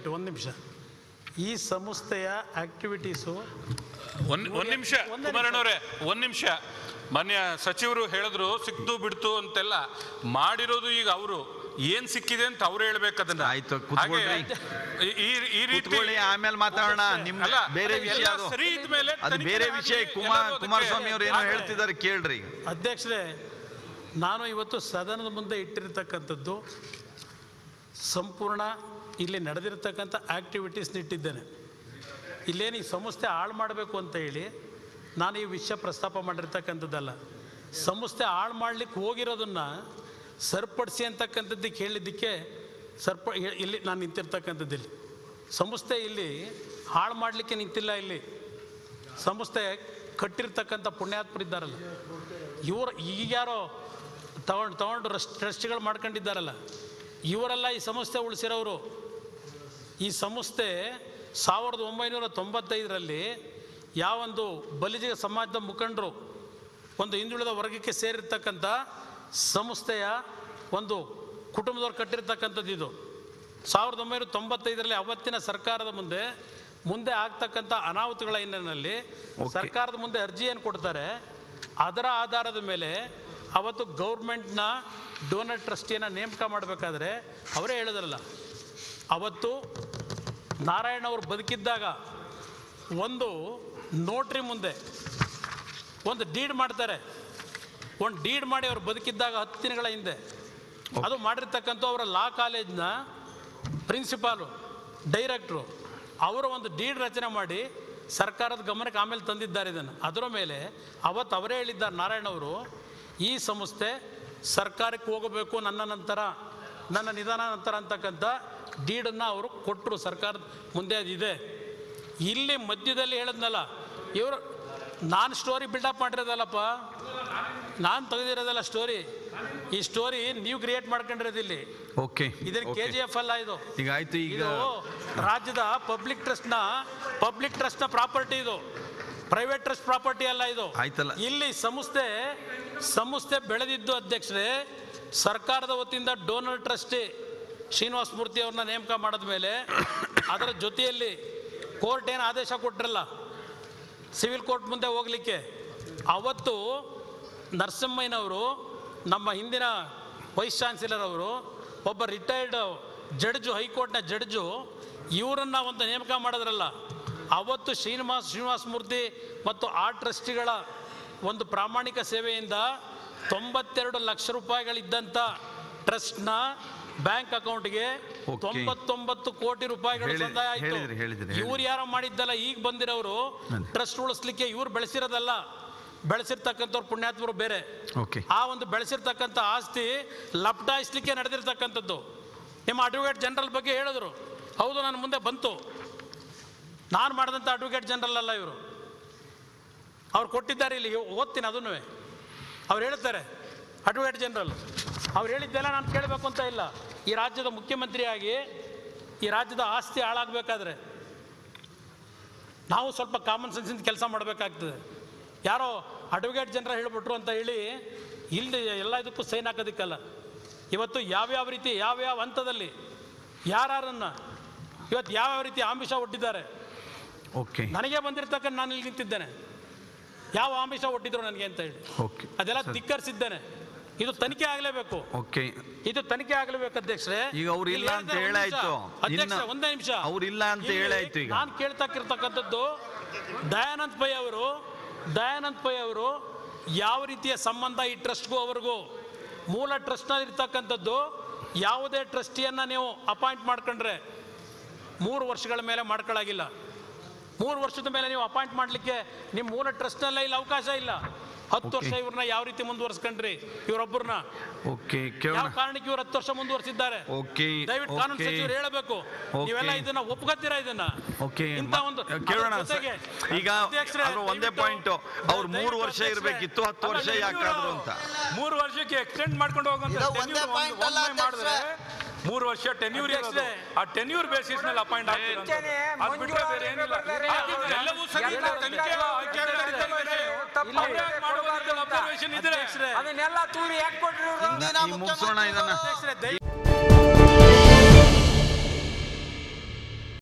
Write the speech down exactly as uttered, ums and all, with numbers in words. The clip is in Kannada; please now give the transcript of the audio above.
ಒಂದು ನಿಮಿಷ. ಈ ಸಂಸ್ಥೆಯ ಆಕ್ಟಿವಿಟೀಸು ಒಂದ್ ಒಂದ್ ನಿಮಿಷ ಕುಮಾರಣ್ಣವ್ರೆ, ಒಂದ್ ನಿಮಿಷ. ಮಾನ್ಯ ಸಚಿವರು ಹೇಳಿದ್ರು ಸಿಕ್ತು ಬಿಡ್ತು ಅಂತೆಲ್ಲ, ಮಾಡಿರೋದು ಈಗ ಅವರು ಏನ್ ಸಿಕ್ಕಿದೆ ಅಂತ ಅವ್ರು ಹೇಳ್ಬೇಕು ಅದನ್ನ. ಆಯ್ತು, ಈ ರೀತಿ ಆಮೇಲೆ ಮಾತಾಡೋಣ. ನಿಮ್ ಬೇರೆ ವಿಷಯ ಅದು ಸರಿ ಇದ್ಮೇಲೆ ಅದು ಬೇರೆ ವಿಷಯ. ಕುಮಾರ್ ಕುಮಾರಸ್ವಾಮಿ ಅವರು ಏನೋ ಹೇಳ್ತಿದ್ದಾರೆ ಕೇಳ್ರಿ. ಅಧ್ಯಕ್ಷರೇ, ನಾನು ಇವತ್ತು ಸದನದ ಮುಂದೆ ಇಟ್ಟಿರ್ತಕ್ಕಂಥದ್ದು ಸಂಪೂರ್ಣ ಇಲ್ಲಿ ನಡೆದಿರ್ತಕ್ಕಂಥ ಆಕ್ಟಿವಿಟೀಸ್ನ ಇಟ್ಟಿದ್ದೇನೆ. ಇಲ್ಲೇನು ಈ ಸಂಸ್ಥೆ ಹಾಳು ಮಾಡಬೇಕು ಅಂತ ಹೇಳಿ ನಾನು ಈ ವಿಷಯ ಪ್ರಸ್ತಾಪ ಮಾಡಿರ್ತಕ್ಕಂಥದ್ದಲ್ಲ. ಸಂಸ್ಥೆ ಹಾಳು ಮಾಡಲಿಕ್ಕೆ ಹೋಗಿರೋದನ್ನು ಸರಿಪಡಿಸಿ ಅಂತಕ್ಕಂಥದ್ದಕ್ಕೆ ಹೇಳಿದ್ದಕ್ಕೆ ಸರ್ಪ ಇಲ್ಲಿ ನಾನು ನಿಂತಿರ್ತಕ್ಕಂಥದ್ದಿಲ್ಲಿ. ಸಂಸ್ಥೆ ಇಲ್ಲಿ ಹಾಳು ಮಾಡಲಿಕ್ಕೆ ನಿಂತಿಲ್ಲ. ಇಲ್ಲಿ ಸಂಸ್ಥೆ ಕಟ್ಟಿರ್ತಕ್ಕಂಥ ಪುಣ್ಯಾತ್ಮರಿದ್ದಾರಲ್ಲ, ಇವರು ಈಗ್ಯಾರೋ ತಗೊಂಡು ತಗೊಂಡು ರಸ್ಟ್ ಟ್ರಸ್ಟ್ಗಳು ಮಾಡ್ಕೊಂಡಿದ್ದಾರಲ್ಲ, ಇವರೆಲ್ಲ ಈ ಸಂಸ್ಥೆ ಉಳಿಸಿರೋರು. ಈ ಸಂಸ್ಥೆ ಸಾವಿರದ ಒಂಬೈನೂರ ತೊಂಬತ್ತೈದರಲ್ಲಿ ಯಾವೊಂದು ಬಲಿಜ ಸಮಾಜದ ಮುಖಂಡರು ಒಂದು ಹಿಂದುಳಿದ ವರ್ಗಕ್ಕೆ ಸೇರಿರ್ತಕ್ಕಂಥ ಸಂಸ್ಥೆಯ ಒಂದು ಕುಟುಂಬದವ್ರು ಕಟ್ಟಿರ್ತಕ್ಕಂಥದ್ದು ಇದು. ಸಾವಿರದ ಒಂಬೈನೂರ ತೊಂಬತ್ತೈದರಲ್ಲಿ ಅವತ್ತಿನ ಸರ್ಕಾರದ ಮುಂದೆ ಮುಂದೆ ಆಗ್ತಕ್ಕಂಥ ಅನಾಹುತಗಳ ಹಿನ್ನೆಲೆಯಲ್ಲಿ ಸರ್ಕಾರದ ಮುಂದೆ ಅರ್ಜಿಯನ್ನು ಕೊಡ್ತಾರೆ. ಅದರ ಆಧಾರದ ಮೇಲೆ ಅವತ್ತು ಗೌರ್ಮೆಂಟ್ನ ಡೋನರ್ ಟ್ರಸ್ಟಿಯನ್ನು ನೇಮಕ ಮಾಡಬೇಕಾದ್ರೆ ಅವರೇ ಹೇಳಿದ್ರಲ್ಲ, ಅವತ್ತು ನಾರಾಯಣ ಅವರು ಬದುಕಿದ್ದಾಗ ಒಂದು ನೋಟ್ರಿ ಮುಂದೆ ಒಂದು ಡೀಡ್ ಮಾಡ್ತಾರೆ. ಒಂದು ಡೀಡ್ ಮಾಡಿ ಅವ್ರು ಬದುಕಿದ್ದಾಗ ಹತ್ತು ದಿನಗಳ ಹಿಂದೆ ಅದು ಮಾಡಿರ್ತಕ್ಕಂಥ ಅವರ ಲಾ ಕಾಲೇಜ್ನ ಪ್ರಿನ್ಸಿಪಾಲು, ಡೈರೆಕ್ಟ್ರು ಅವರು ಒಂದು ಡೀಡ್ ರಚನೆ ಮಾಡಿ ಸರ್ಕಾರದ ಗಮನಕ್ಕೆ ಆಮೇಲೆ ತಂದಿದ್ದಾರೆ ಇದನ್ನು. ಅದರ ಮೇಲೆ ಅವತ್ತು ಅವರೇ ಹೇಳಿದ್ದಾರೆ ನಾರಾಯಣವರು, ಈ ಸಂಸ್ಥೆ ಸರ್ಕಾರಕ್ಕೆ ಹೋಗಬೇಕು ನನ್ನ ನಂತರ, ನನ್ನ ನಿಧಾನ ನಂತರ ಅಂತಕ್ಕಂಥ ಡೀಡನ್ನು ಅವರು ಕೊಟ್ಟರು. ಸರ್ಕಾರದ ಮುಂದೆ ಅದಿದೆ. ಇಲ್ಲಿ ಮಧ್ಯದಲ್ಲಿ ಹೇಳಿದ್ನಲ್ಲ, ಇವರು ನಾನು ಸ್ಟೋರಿ ಬಿಲ್ಡಪ್ ಮಾಡಿರೋದಲ್ಲಪ್ಪ, ನಾನು ತೆಗೆದಿರೋದಲ್ಲ ಸ್ಟೋರಿ. ಈ ಸ್ಟೋರಿ ನೀವು ಕ್ರಿಯೇಟ್ ಮಾಡ್ಕೊಂಡಿರೋದು ಇಲ್ಲಿ. ಓಕೆ, ಇದನ್ನ ಕೆ ಜಿ ಎಫ್ ಅಲ್ಲ ಇದು. ಈಗ ಆಯ್ತು. ಈಗ ರಾಜ್ಯದ ಪಬ್ಲಿಕ್ ಟ್ರಸ್ಟ್ನ ಪಬ್ಲಿಕ್ ಟ್ರಸ್ಟ್ನ ಪ್ರಾಪರ್ಟಿ ಇದು, ಪ್ರೈವೇಟ್ ಟ್ರಸ್ಟ್ ಪ್ರಾಪರ್ಟಿ ಅಲ್ಲ ಇದು. ಆಯ್ತಲ್ಲ, ಇಲ್ಲಿ ಸಂಸ್ಥೆ ಸಂಸ್ಥೆ ಬೆಳೆದಿದ್ದು ಅಧ್ಯಕ್ಷರೇ ಸರ್ಕಾರದ ವತಿಯಿಂದ ಡೋನರ್ ಟ್ರಸ್ಟಿ ಶ್ರೀನಿವಾಸ ಮೂರ್ತಿ ಅವ್ರನ್ನ ನೇಮಕ ಮಾಡಿದ ಮೇಲೆ ಅದರ ಜೊತೆಯಲ್ಲಿ ಕೋರ್ಟ್ ಏನು ಆದೇಶ ಕೊಟ್ಟರಲ್ಲ ಸಿವಿಲ್ ಕೋರ್ಟ್ ಮುಂದೆ ಹೋಗಲಿಕ್ಕೆ, ಅವತ್ತು ನರಸಿಂಹಯ್ಯನವರು ನಮ್ಮ ಹಿಂದಿನ ವೈಸ್ ಚಾನ್ಸಲರ್ ಅವರು ಒಬ್ಬ ರಿಟೈರ್ಡ್ ಜಡ್ಜು, ಹೈಕೋರ್ಟ್ನ ಜಡ್ಜು, ಇವರನ್ನು ಒಂದು ನೇಮಕ ಮಾಡಿದ್ರಲ್ಲ, ಅವತ್ತು ಶ್ರೀನಿವಾಸ ಶ್ರೀನಿವಾಸ ಮೂರ್ತಿ ಮತ್ತು ಆ ಟ್ರಸ್ಟಿಗಳ ಒಂದು ಪ್ರಾಮಾಣಿಕ ಸೇವೆಯಿಂದ ತೊಂಬತ್ತೆರಡು ಲಕ್ಷ ರೂಪಾಯಿಗಳಿದ್ದಂಥ ಟ್ರಸ್ಟ್ನ ಬ್ಯಾಂಕ್ ಅಕೌಂಟ್ಗೆ ತೊಂಬತ್ತೊಂಬತ್ತು ಕೋಟಿ ರೂಪಾಯಿಗಳು ಸಂದಾಯ ಆಯಿತು. ಇವ್ರು ಯಾರೋ ಮಾಡಿದ್ದಲ್ಲ, ಈಗ ಬಂದಿರೋರು ಟ್ರಸ್ಟ್ ಉಳಿಸ್ಲಿಕ್ಕೆ ಇವ್ರು ಬೆಳೆಸಿರೋದಲ್ಲ, ಬೆಳೆಸಿರ್ತಕ್ಕಂಥವ್ರು ಪುಣ್ಯಾತ್ಮರು ಬೇರೆ. ಆ ಒಂದು ಬೆಳೆಸಿರ್ತಕ್ಕಂಥ ಆಸ್ತಿ ಲಪ್ಟಾಯಿಸ್ಲಿಕ್ಕೆ ನಡೆದಿರ್ತಕ್ಕಂಥದ್ದು. ನಿಮ್ಮ ಅಡ್ವೊಕೇಟ್ ಜನರಲ್ ಬಗ್ಗೆ ಹೇಳಿದ್ರು, ಹೌದು ನನ್ನ ಮುಂದೆ ಬಂತು. ನಾನು ಮಾಡಿದಂಥ ಅಡ್ವೊಕೇಟ್ ಜನರಲ್ ಅಲ್ಲ ಇವರು, ಅವ್ರು ಕೊಟ್ಟಿದ್ದಾರೆ. ಇಲ್ಲಿ ಓದ್ತೀನಿ ಅದನ್ನು. ಅವ್ರು ಹೇಳ್ತಾರೆ ಅಡ್ವೊಕೇಟ್ ಜನರಲ್, ಅವ್ರು ಹೇಳಿದ್ದೆಲ್ಲ ನಾನು ಕೇಳಬೇಕು ಅಂತ ಇಲ್ಲ. ಈ ರಾಜ್ಯದ ಮುಖ್ಯಮಂತ್ರಿಯಾಗಿ ಈ ರಾಜ್ಯದ ಆಸ್ತಿ ಹಾಳಾಗಬೇಕಾದ್ರೆ ನಾವು ಸ್ವಲ್ಪ ಕಾಮನ್ ಸೆನ್ಸಿಂದ ಕೆಲಸ ಮಾಡಬೇಕಾಗ್ತದೆ. ಯಾರೋ ಅಡ್ವೊಕೇಟ್ ಜನರಲ್ ಹೇಳಿಬಿಟ್ರು ಅಂತ ಹೇಳಿ ಇಲ್ಲಿ ಎಲ್ಲ ಇದಕ್ಕೂ ಸೈನ್ ಹಾಕೋದಕ್ಕಲ್ಲ. ಇವತ್ತು ಯಾವ್ಯಾವ ರೀತಿ ಯಾವ್ಯಾವ ಹಂತದಲ್ಲಿ ಯಾರನ್ನ ಇವತ್ತು ಯಾವ್ಯಾವ ರೀತಿ ಆಮಿಷ ಒಡ್ಡಿದ್ದಾರೆ. ಓಕೆ, ನನಗೆ ಬಂದಿರ್ತಕ್ಕಂಥ ನಾನು ಇಲ್ಲಿ ನಿಂತಿದ್ದೇನೆ, ಯಾವ ಆಮಿಷ ಒಡ್ಡಿದ್ರು ನನಗೆ ಅಂತ ಹೇಳಿ ಅದೆಲ್ಲ ಧಿಕ್ಕರಿಸಿದ್ದೇನೆ. ಇದು ತನಿಖೆ ಆಗಲೇಬೇಕು. ಓಕೆ, ಇದು ತನಿಖೆ ಆಗಲೇಬೇಕು ಅಧ್ಯಕ್ಷರೇ. ಈಗ ಅವ್ರು ಇಲ್ಲ ಅಂತ ಹೇಳಾಯ್ತು ಅಧ್ಯಕ್ಷ, ಒಂದೇ ನಿಮಿಷ. ಅವ್ರು ಇಲ್ಲ ಅಂತ ಹೇಳಾಯ್ತು. ಈಗ ನಾನು ಕೇಳ್ತಕ್ಕಿರ್ತಕ್ಕಂಥದ್ದು ದಯಾನಂದ್ ಪೈ ಅವರು ದಯಾನಂದ್ ಪೈ ಅವರು ಯಾವ ರೀತಿಯ ಸಂಬಂಧ ಈ ಟ್ರಸ್ಟ್ಗೂ ಅವ್ರಿಗೂ, ಮೂಲ ಟ್ರಸ್ಟ್ನಲ್ಲಿ ಇರ್ತಕ್ಕಂಥದ್ದು ಯಾವುದೇ ಟ್ರಸ್ಟಿಯನ್ನು ನೀವು ಅಪಾಯಿಂಟ್ ಮಾಡ್ಕೊಂಡ್ರೆ ಮೂರು ವರ್ಷಗಳ ಮೇಲೆ ಮಾಡ್ಕೊಳ್ಳಾಗಿಲ್ಲ. ಮೂರು ವರ್ಷದ ಮೇಲೆ ನೀವು ಅಪಾಯಿಂಟ್ ಮಾಡಲಿಕ್ಕೆ ನಿಮ್ಮ ಮೂಲ ಟ್ರಸ್ಟ್ನಲ್ಲೇ ಇಲ್ಲ, ಅವಕಾಶ ಇಲ್ಲ. ಹತ್ತು ವರ್ಷ ಇವ್ರನ್ನ ಯಾವ ರೀತಿ ಮುಂದುವರ್ಸ್ಕೊಂಡ್ರಿ ಇವರೊಬ್ಬರನ್ನ? ಓಕೆ, ಯಾವ ಕಾರಣಕ್ಕೆ ಇವ್ರು ಹತ್ತು ವರ್ಷ ಮುಂದುವರ್ಸಿದ್ದಾರೆ? ಓಕೆ, ದಯವಿಟ್ಟು ಕಾನೂನು ಸಚಿವರು ಹೇಳಬೇಕು. ನೀವೆಲ್ಲ ಇದನ್ನ ಒಪ್ಕೋತೀರಾ? ಇದನ್ನ ಓಕೆ ಇಂತ ಒಂದು ಕೇಳೋಣ. ಈಗ ಒಂದೇ ಪಾಯಿಂಟ್, ಅವ್ರು ಮೂರು ವರ್ಷ ಇರಬೇಕಿತ್ತು, ಹತ್ತು ವರ್ಷ ಯಾಕಾದ್ರು ಅಂತ. ಮೂರು ವರ್ಷಕ್ಕೆ ಎಕ್ಸ್ಟೆಂಡ್ ಮಾಡ್ಕೊಂಡು ಹೋಗುವಂತ ಮಾಡಿದ್ರೆ ಮೂರು ವರ್ಷ ಟೆನ್ಯೂರ್ ಇರೋದು, ಆ ಟೆನ್ಯೂರ್ ಬೇಸಿಸ್ ಮೇಲೆ ಅಪಾಯಿಂಟ್ ಆಗ್ತಾರೆ. ಅದು ಬಿಟ್ಟರೆ ಬೇರೆ ಏನಿಲ್ಲ. ಎಲ್ಲವೂ ಸರಿ ಅದನ್ನೆಲ್ಲ ತೂರಿ ಯಾಕೆ ಕೊಟ್ಟರು? ಮುಗಿಸೋಣ ಇದನ್ನ.